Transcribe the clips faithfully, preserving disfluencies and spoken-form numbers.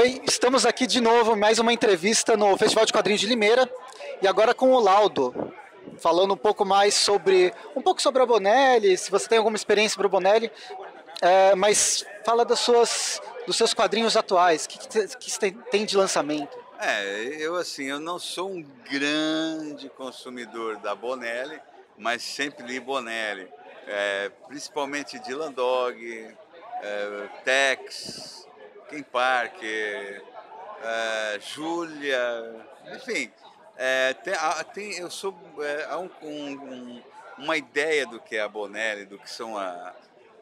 Oi, estamos aqui de novo, mais uma entrevista no Festival de Quadrinhos de Limeira e agora com o Laudo, falando um pouco mais sobre, um pouco sobre a Bonelli, se você tem alguma experiência para o Bonelli, é, mas fala das suas, dos seus quadrinhos atuais, o que, que, que você tem de lançamento? É, eu assim, eu não sou um grande consumidor da Bonelli, mas sempre li Bonelli, é, principalmente Dylan Dog, é, Tex, Ken Parker, é, Júlia, enfim, é, tem, há- tem- eu sou é, há um, um- um- uma ideia do que é a Bonelli, do que são a,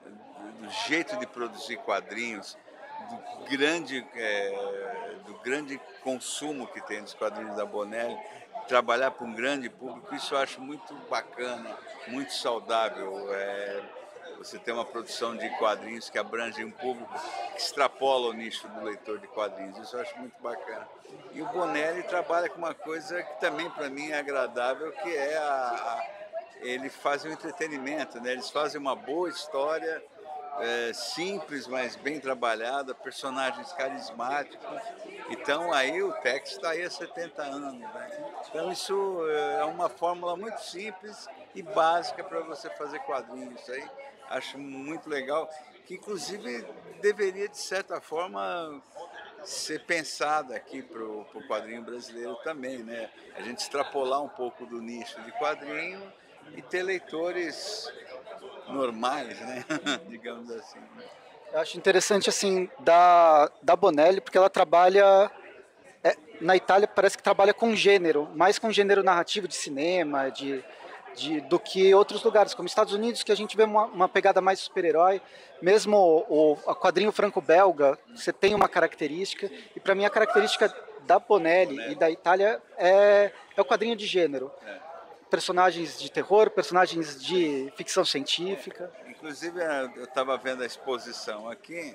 do jeito de produzir quadrinhos, do grande, é, do grande consumo que tem dos quadrinhos da Bonelli, trabalhar para um grande público, isso eu acho muito bacana, muito saudável. É, você tem uma produção de quadrinhos que abrange um público que extrapola o nicho do leitor de quadrinhos, isso eu acho muito bacana. E o Bonelli trabalha com uma coisa que também para mim é agradável, que é a, a ele faz um entretenimento, né? Eles fazem uma boa história, é, simples, mas bem trabalhada, personagens carismáticos. Então aí o Tex está aí há setenta anos. Né? Então isso é uma fórmula muito simples e básica para você fazer quadrinhos. Isso aí acho muito legal, que inclusive deveria, de certa forma, ser pensada aqui para o quadrinho brasileiro também, né? A gente extrapolar um pouco do nicho de quadrinho e ter leitores normais, né? Digamos assim. Eu acho interessante, assim, da, da Bonelli, porque ela trabalha, é, na Itália parece que trabalha com gênero, mais com gênero narrativo de cinema, de, de, do que outros lugares, como Estados Unidos, que a gente vê uma, uma pegada mais super-herói. Mesmo o, o quadrinho franco-belga, você tem uma característica, e para mim a característica da Bonelli, Bonelli e da Itália é, é o quadrinho de gênero. É. Personagens de terror, personagens de ficção científica. É. Inclusive, eu estava vendo a exposição aqui,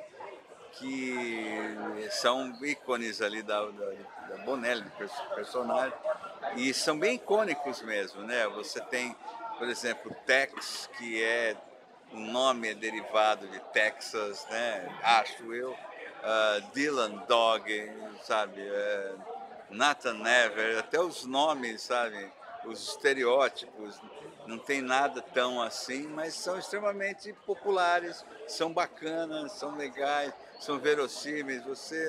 que são ícones ali da, da, da Bonelli, do personagem, e são bem icônicos mesmo, né? Você tem, por exemplo, Tex, que é o nome é derivado de Texas, né? Acho eu. Uh, Dylan Dog, sabe? Uh, Nathan Never, até os nomes, sabe? Os estereótipos, não tem nada tão assim, mas são extremamente populares, são bacanas, são legais, são verossímeis. Você,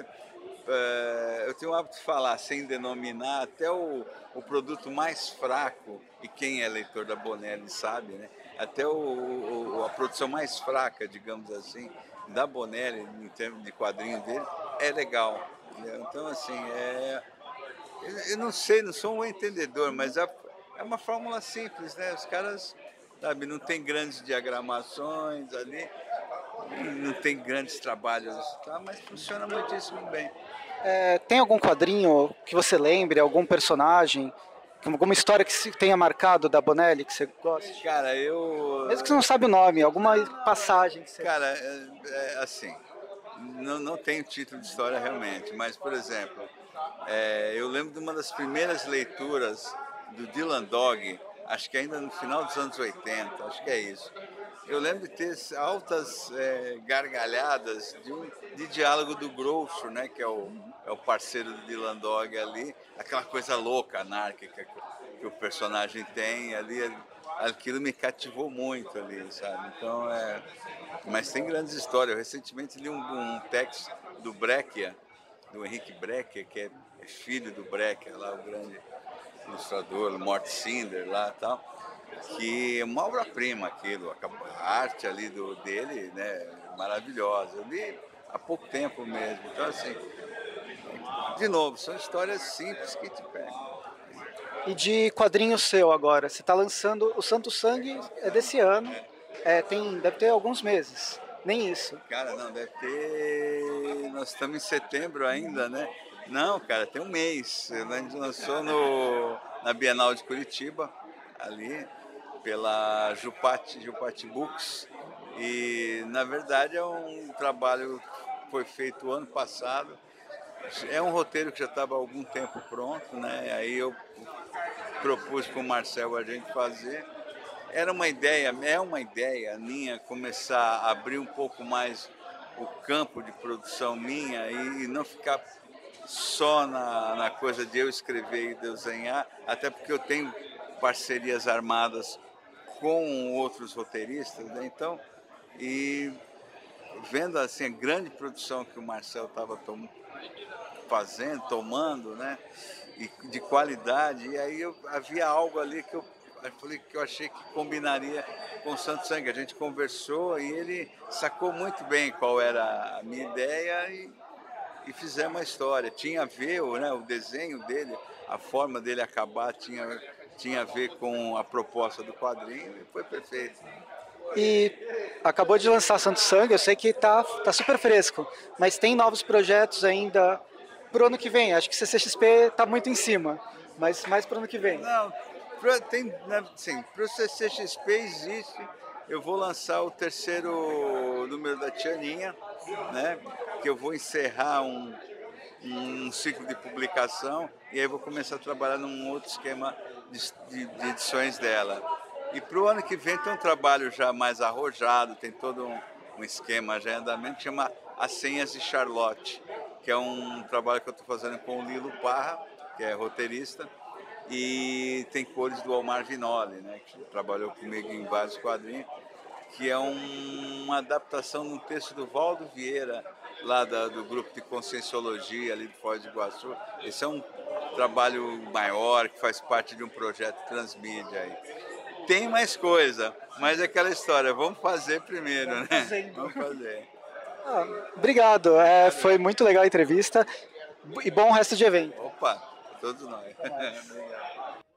uh, eu tenho o hábito de falar, sem denominar, até o, o produto mais fraco, e quem é leitor da Bonelli sabe, né? Até o, o, a produção mais fraca, digamos assim, da Bonelli, em termos de quadrinho dele, é legal. Entendeu? Então, assim, é, eu, eu não sei, não sou um entendedor, mas é, é uma fórmula simples, né? Os caras, sabe, não tem grandes diagramações ali, não tem grandes trabalhos, tá? Mas funciona muitíssimo bem. É, tem algum quadrinho que você lembre, algum personagem, alguma história que se tenha marcado da Bonelli que você gosta? Cara, eu... Mesmo que você não sabe o nome, alguma passagem que você... Cara, é, é assim, não, não tenho título de história realmente, mas, por exemplo, é, eu lembro de uma das primeiras leituras do Dylan Dog, acho que ainda no final dos anos oitenta, acho que é isso. Eu lembro de ter altas é, gargalhadas de, um, de diálogo do Groucho, né, que é o, é o parceiro do Dylan Dog ali, aquela coisa louca, anárquica que, que o personagem tem ali, aquilo me cativou muito ali, sabe? Então, é... Mas tem grandes histórias. Eu recentemente li um, um texto do Breccia, do Henrique Breccia, que é filho do Breccia, lá o grande ilustrador, o Mort Cinder lá e tal, que é uma obra-prima aquilo, a arte ali do, dele, né, maravilhosa. Eu li há pouco tempo mesmo. Então, assim, de novo, são histórias simples que te pegam. E de quadrinho seu agora, você está lançando o Santo Sangue, é desse ano, é, tem, deve ter alguns meses, nem isso. Cara, não, deve ter... Nós estamos em setembro ainda, né? Não, cara, tem um mês. A gente lançou no, na Bienal de Curitiba, ali, pela Jupati, Jupati Books. E, na verdade, é um trabalho que foi feito ano passado. É um roteiro que já estava há algum tempo pronto, né? Aí eu propus para o Marcel a gente fazer. Era uma ideia, é uma ideia minha começar a abrir um pouco mais o campo de produção minha e não ficar só na, na coisa de eu escrever e desenhar, até porque eu tenho parcerias armadas com outros roteiristas, né? Então, e vendo assim a grande produção que o Marcel estava tom, fazendo, tomando, né? E de qualidade, e aí eu, havia algo ali que eu, eu falei que eu achei que combinaria com o Santo Sangue. A gente conversou e ele sacou muito bem qual era a minha ideia e, e fizemos a história. Tinha a ver, né, o desenho dele, a forma dele acabar tinha, tinha a ver com a proposta do quadrinho e foi perfeito. E acabou de lançar Santo Sangue, eu sei que tá, tá super fresco, mas tem novos projetos ainda pro ano que vem. Acho que C C X P tá muito em cima, mas mais pro ano que vem. Não, tem, sim, pro C C X P existe. Eu vou lançar o terceiro número da Tianinha, né? Que eu vou encerrar um, um ciclo de publicação e aí vou começar a trabalhar num outro esquema de, de, de edições dela. E para o ano que vem tem um trabalho já mais arrojado, tem todo um, um esquema já em andamento, que chama As Senhas de Charlotte, que é um trabalho que eu estou fazendo com o Lilo Parra, que é roteirista, e tem cores do Omar Vinoli, né, que trabalhou comigo em vários quadrinhos, que é um, uma adaptação de um texto do Valdo Vieira, lá da, do grupo de Conscienciologia ali do Foz do Iguaçu. Esse é um trabalho maior, que faz parte de um projeto transmídia aí. Tem mais coisa, mas é aquela história, vamos fazer primeiro, vamos né? Fazendo. Vamos fazer. Ah, obrigado, é, foi muito legal a entrevista e bom resto de evento. Opa, todos nós. Obrigado.